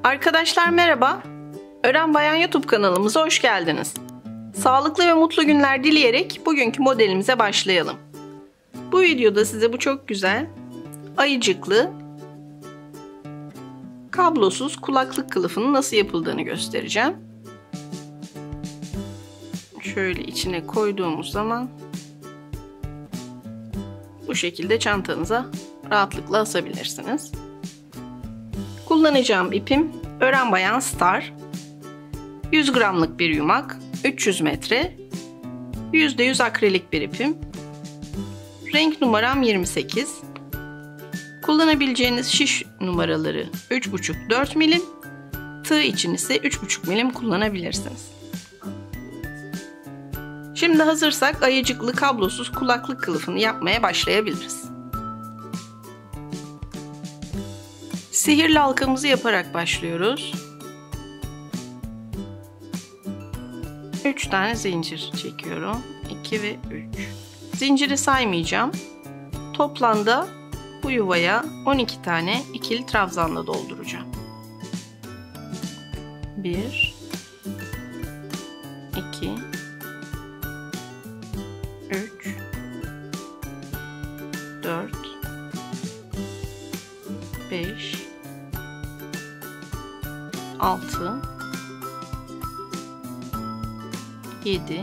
Arkadaşlar merhaba. Ören Bayan YouTube kanalımıza hoş geldiniz. Sağlıklı ve mutlu günler dileyerek bugünkü modelimize başlayalım. Bu videoda size bu çok güzel, ayıcıklı, kablosuz kulaklık kılıfının nasıl yapıldığını göstereceğim. Şöyle içine koyduğumuz zaman bu şekilde çantanıza rahatlıkla asabilirsiniz. Kullanacağım ipim Ören Bayan Star. 100 gramlık bir yumak, 300 metre, %100 akrilik bir ipim. Renk numaram 28. Kullanabileceğiniz şiş numaraları 3,5-4 milim, tığ için ise 3,5 milim kullanabilirsiniz. Şimdi hazırsak ayıcıklı kablosuz kulaklık kılıfını yapmaya başlayabiliriz. Sihirli halkamızı yaparak başlıyoruz. 3 tane zincir çekiyorum. 2 ve 3. Zinciri saymayacağım. Toplamda bu yuvaya 12 tane ikili trabzanla dolduracağım. 1 2 3 4 5 6 7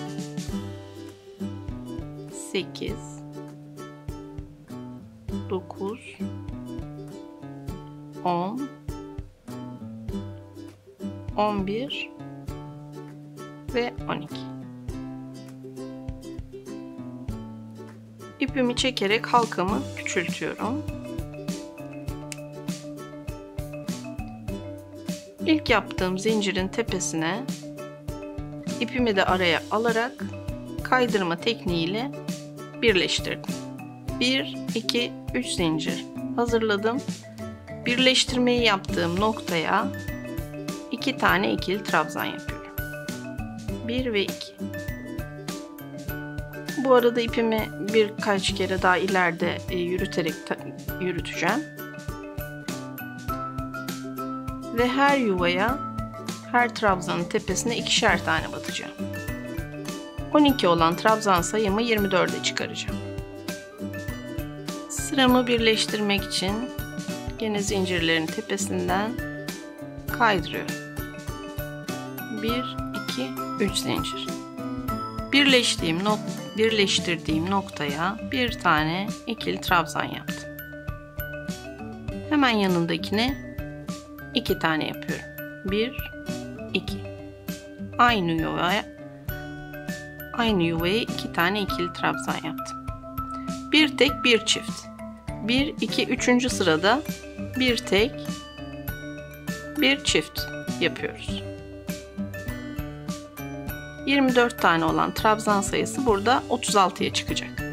8 9 10 11 ve 12. İpimi çekerek halkamı küçültüyorum. İlk yaptığım zincirin tepesine ipimi de araya alarak kaydırma tekniğiyle birleştirdim. 1 2 3 zincir hazırladım. Birleştirmeyi yaptığım noktaya 2 tane ikili trabzan yapıyorum. 1 ve 2. Bu arada ipimi birkaç kere daha ileride yürüteceğim. Ve her yuvaya, her trabzanın tepesine 2'şer tane batacağım. 12 olan trabzan sayımı 24'e çıkaracağım. Sıramı birleştirmek için yine zincirlerin tepesinden kaydırıyorum. 1 2 3 zincir. Birleştirdiğim noktaya bir tane ikili trabzan yaptım. Hemen yanındakine 2 tane yapıyorum. 1 2. Aynı yuvaya 2 tane ikili trabzan yaptım. Bir tek bir çift. 1 2 3. sırada bir tek bir çift yapıyoruz. 24 tane olan trabzan sayısı burada 36'ya çıkacak.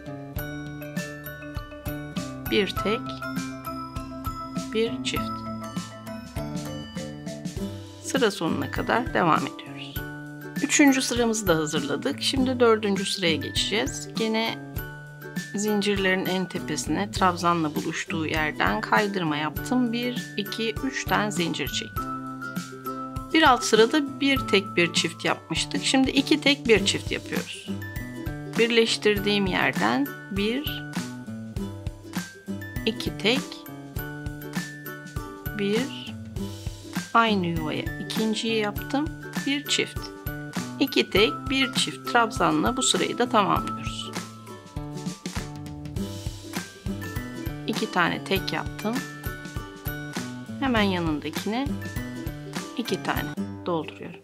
Bir tek bir çift. Sıra sonuna kadar devam ediyoruz. 3. sıramızı da hazırladık. Şimdi 4. sıraya geçeceğiz. Yine zincirlerin en tepesine trabzanla buluştuğu yerden kaydırma yaptım. 1 2 3 tane zincir çektim. Bir alt sırada bir tek bir çift yapmıştık. Şimdi 2 tek bir çift yapıyoruz. Birleştirdiğim yerden 1 2 tek 1 aynı yuvaya ikinciyi yaptım. Bir çift. 2 tek bir çift trabzanla bu sırayı da tamamlıyoruz. 2 tane tek yaptım. Hemen yanındakine 2 tane dolduruyorum.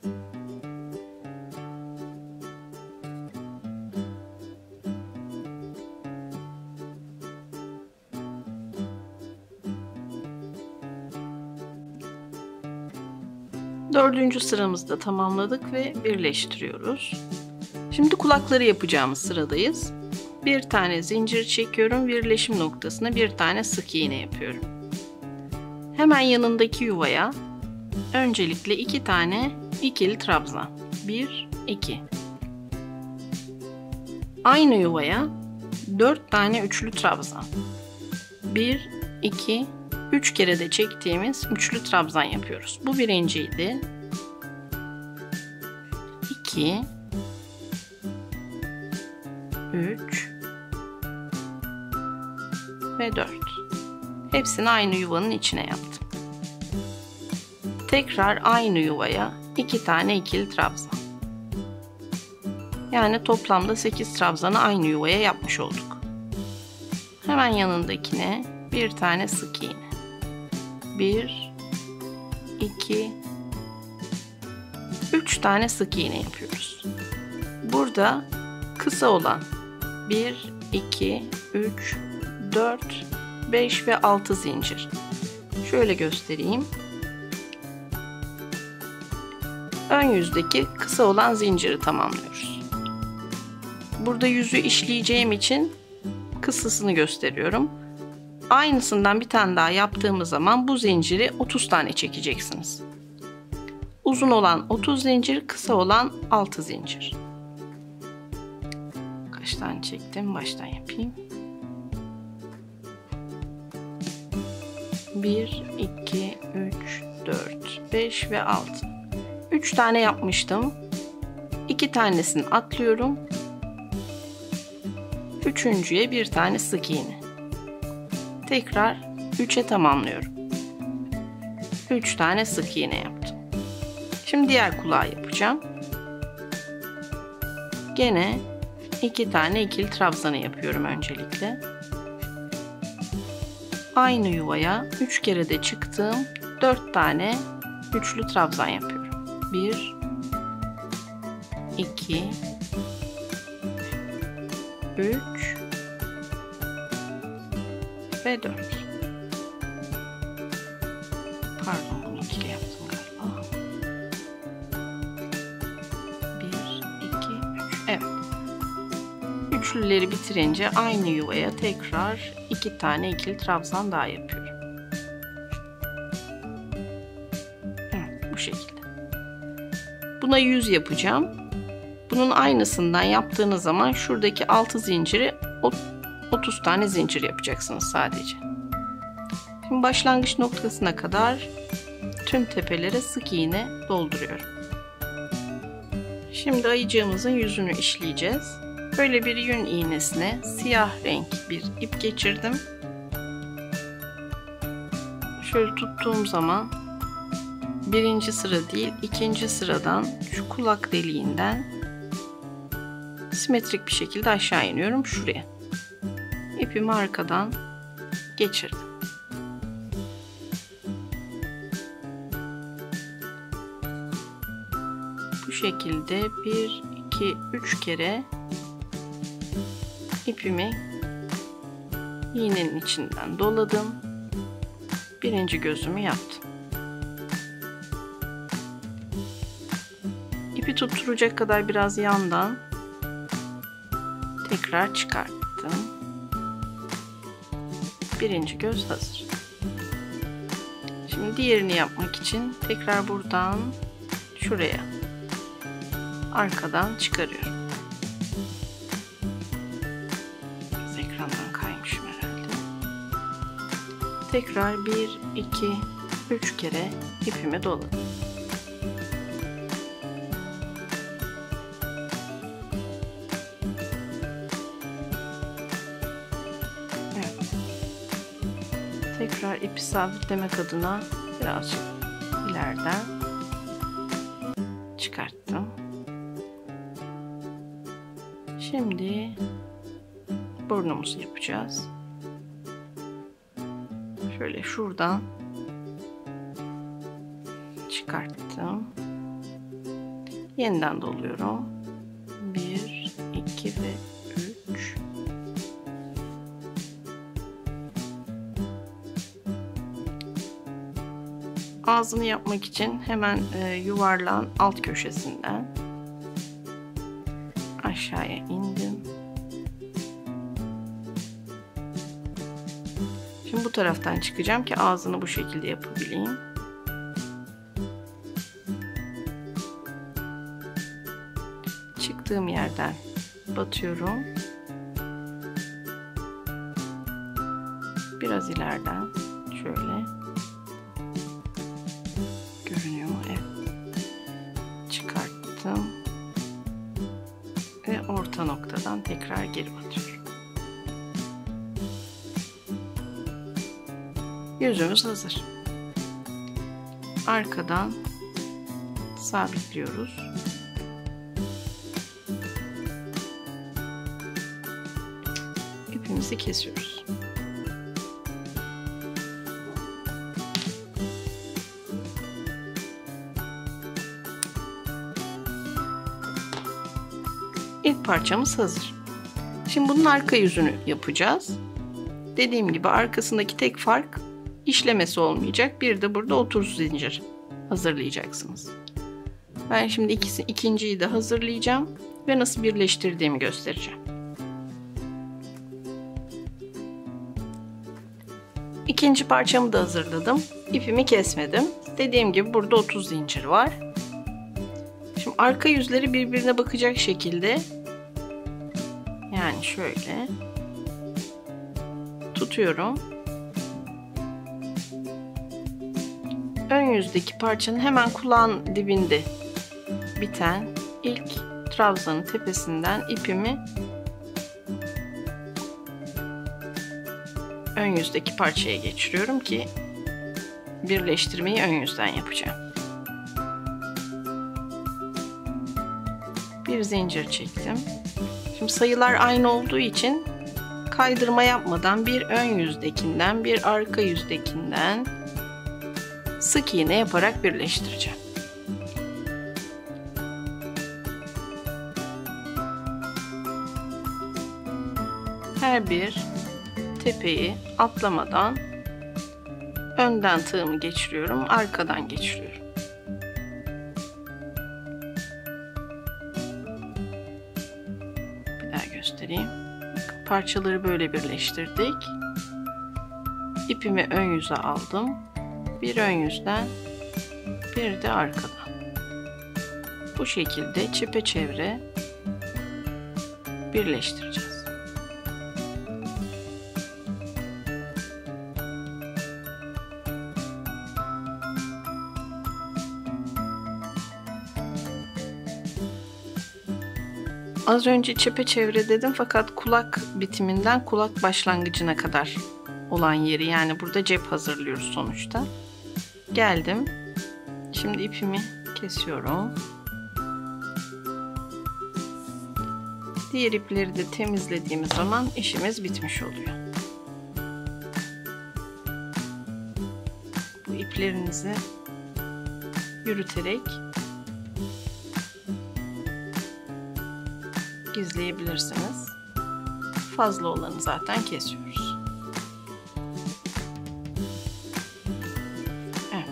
Dördüncü sıramızda tamamladık ve birleştiriyoruz. Şimdi kulakları yapacağımız sıradayız. Bir tane zincir çekiyorum. Birleşim noktasına bir tane sık iğne yapıyorum. Hemen yanındaki yuvaya öncelikle 2 tane ikili trabzan. 1 2. Aynı yuvaya 4 tane üçlü trabzan. 1 2 3 kere de çektiğimiz üçlü trabzan yapıyoruz. Bu birinciydi. 2 3 ve 4. Hepsini aynı yuvanın içine yaptım. Tekrar aynı yuvaya 2 tane ikili trabzan. Yani toplamda 8 trabzanı aynı yuvaya yapmış olduk. Hemen yanındakine bir tane sık iğne. 1 2 3 tane sık iğne yapıyoruz. Burada kısa olan 1 2 3 4 5 ve 6 zincir. Şöyle göstereyim. Ön yüzdeki kısa olan zinciri tamamlıyoruz. Burada yüzü işleyeceğim için kısasını gösteriyorum. Aynısından bir tane daha yaptığımız zaman bu zinciri 30 tane çekeceksiniz. Uzun olan 30 zincir, kısa olan 6 zincir. Kaç tane çektim? Baştan yapayım. 1, 2, 3, 4, 5 ve 6. 3 tane yapmıştım. 2 tanesini atlıyorum. Üçüncüye bir tane sık iğne. Tekrar 3'e tamamlıyorum. 3 tane sık iğne yaptım. Şimdi diğer kulağı yapacağım. Gene 2 tane ikili trabzanı yapıyorum öncelikle. Aynı yuvaya 3 kere de çıktığım 4 tane üçlü trabzan yapıyorum. 1 2 3 ve 4. Pardon, bunu ikili yaptım galiba. 1 2 3. Evet. Üçlüleri bitirince aynı yuvaya tekrar 2 tane ikili trabzan daha yapıyorum. Evet, bu şekilde. Buna 100 yapacağım. Bunun aynısından yaptığınız zaman şuradaki 6 zinciri 30 tane zincir yapacaksınız sadece. Şimdi başlangıç noktasına kadar tüm tepelere sık iğne dolduruyorum. Şimdi ayıcığımızın yüzünü işleyeceğiz. Böyle bir yün iğnesine siyah renk bir ip geçirdim. Şöyle tuttuğum zaman birinci sıra değil, ikinci sıradan şu kulak deliğinden simetrik bir şekilde aşağı iniyorum şuraya. İpimi arkadan geçirdim. Bu şekilde 1 2 3 kere ipimi iğnenin içinden doladım. Birinci gözümü yaptım. İpi tutturacak kadar biraz yandan tekrar çıkarttım. Birinci göz hazır. Şimdi diğerini yapmak için tekrar buradan şuraya arkadan çıkarıyorum. Biraz ekrandan kaymışım herhalde. Tekrar 1 2 3 kere ipimi doladım. Tekrar ipi sabitlemek adına birazcık ileriden çıkarttım. Şimdi burnumuzu yapacağız. Şöyle şuradan çıkarttım. Yeniden doluyorum. 1, 2 ve 3. Ağzını yapmak için hemen yuvarlağın alt köşesinden aşağıya indim. Şimdi bu taraftan çıkacağım ki ağzını bu şekilde yapabileyim. Çıktığım yerden batıyorum. Biraz ileriden şöyle. arkadan tekrar geri batıyorum. Yüzümüz hazır. Arkadan sabitliyoruz. İpimizi kesiyoruz. İlk parçamız hazır. Şimdi bunun arka yüzünü yapacağız. Dediğim gibi arkasındaki tek fark işlemesi olmayacak. Bir de burada 30 zincir hazırlayacaksınız. Ben şimdi ikinciyi de hazırlayacağım ve nasıl birleştirdiğimi göstereceğim. İkinci parçamı da hazırladım. İpimi kesmedim. Dediğim gibi burada 30 zincir var. Şimdi arka yüzleri birbirine bakacak şekilde, yani şöyle tutuyorum. Ön yüzdeki parçanın hemen kulağın dibinde biten ilk trabzanın tepesinden ipimi ön yüzdeki parçaya geçiriyorum ki birleştirmeyi ön yüzden yapacağım. Bir zincir çektim. Şimdi sayılar aynı olduğu için kaydırma yapmadan bir ön yüzdekinden bir arka yüzdekinden sık iğne yaparak birleştireceğim. Her bir tepeyi atlamadan önden tığımı geçiriyorum, arkadan geçiriyorum. Bir daha göstereyim. Bakın, parçaları böyle birleştirdik. İpimi ön yüze aldım. Bir ön yüzden, bir de arkadan. Bu şekilde çepeçevre birleştireceğiz. Az önce çepeçevre dedim fakat kulak bitiminden kulak başlangıcına kadar olan yeri, yani burada cep hazırlıyoruz sonuçta. Geldim. Şimdi ipimi kesiyorum. Diğer ipleri de temizlediğimiz zaman işimiz bitmiş oluyor. Bu iplerinizi yürüterek gizleyebilirsiniz. Fazla olanı zaten kesiyoruz. Evet.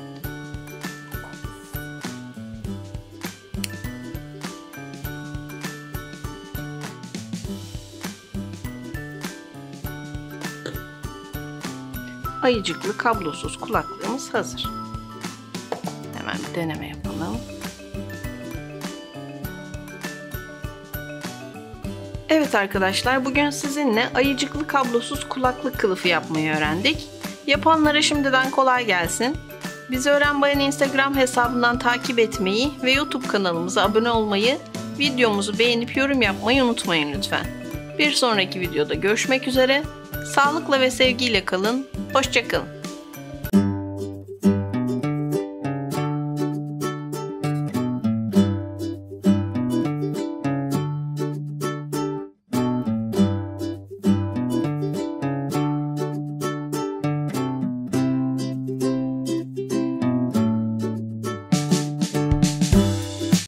Ayıcıklı kablosuz kulaklığımız hazır. Hemen bir deneme yapalım. Evet arkadaşlar, bugün sizinle ayıcıklı kablosuz kulaklık kılıfı yapmayı öğrendik. Yapanlara şimdiden kolay gelsin. Bizi Öğren Bayan Instagram hesabından takip etmeyi ve YouTube kanalımıza abone olmayı, videomuzu beğenip yorum yapmayı unutmayın lütfen. Bir sonraki videoda görüşmek üzere. Sağlıkla ve sevgiyle kalın. Hoşça kalın.